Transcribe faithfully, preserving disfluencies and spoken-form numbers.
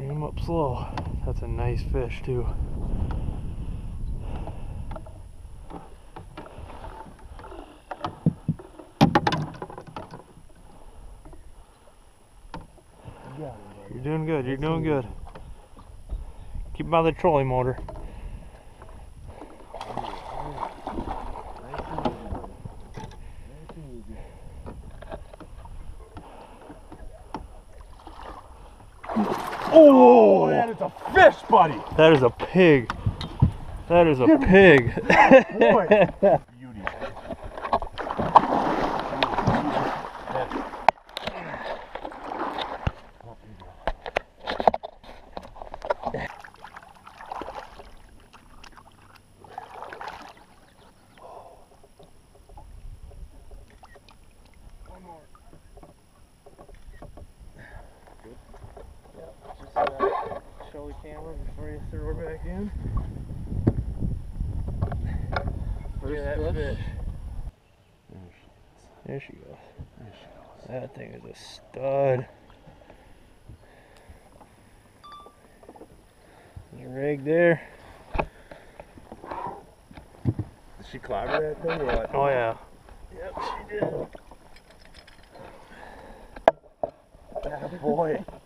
Bring him up slow. That's a nice fish too. You're doing good, you're doing good. Keep him out of the trolling motor. Oh, that is a fish, buddy. That is a pig. That is a pig. Boy. Beauty. One more. Good. Yep, just uh, show the camera before you throw her back in. Look at that fish. There she goes. There she goes. That thing is a stud. There's a rig there. Did she clobber that thing or what? Oh yeah. Yep, she did. That boy.